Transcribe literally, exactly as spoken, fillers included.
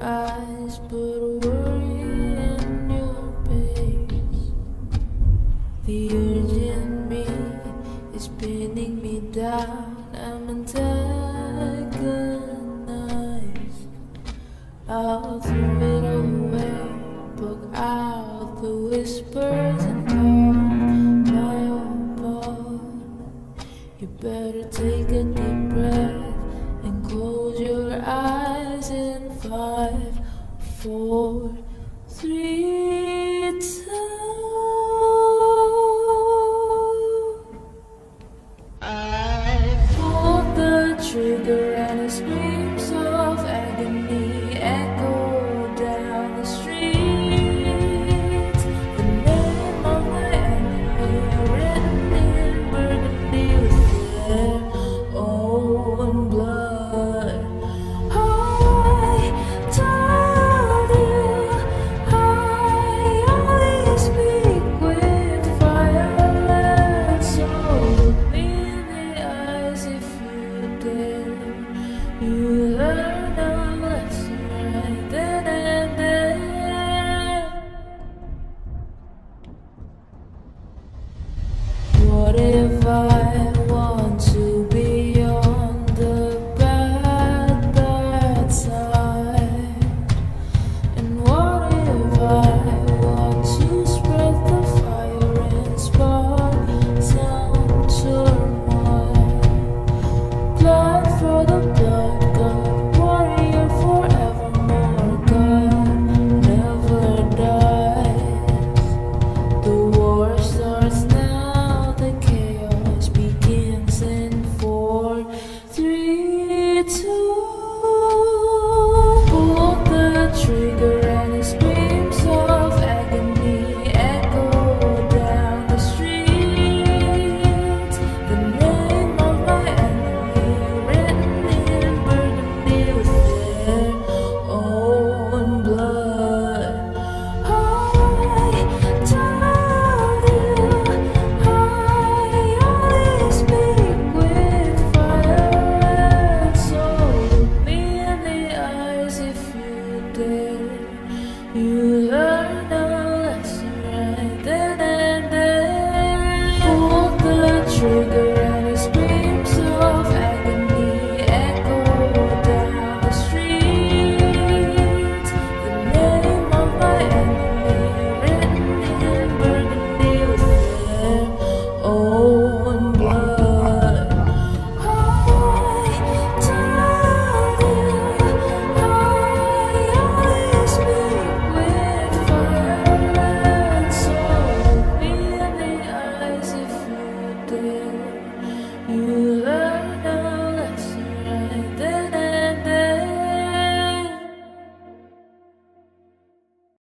eyes, but worry in your face. The urge in me is pinning me down. I'm antagonized. I'll throw it away, block out the whispers and call my own part. You better take a deep breath and close your eyes in five, four, three, two. I pulled the trigger and the screams of agony echo down the street. The name of my enemy written in burgundy with their own blood. I told you I only speak with violence, so look me in the eyes if you dare. You learn a lesson right then and there. What if I want to be on the bad, bad side? And what if I want to spread the fire and spark some turmoil? Blood for the blood god, warrior forevermore. God never dies. The war starts now, the chaos begins in four, three, two. Pull the trigger and the screams of agony echo down the street. The name of my enemy written in burgundy with their own blood. I told you I only speak with violence, so look me in the eyes if you dare. You